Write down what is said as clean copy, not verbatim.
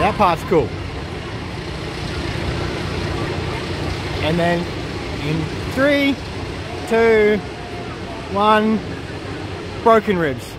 That part's cool. And then in 3, 2, 1, broken ribs.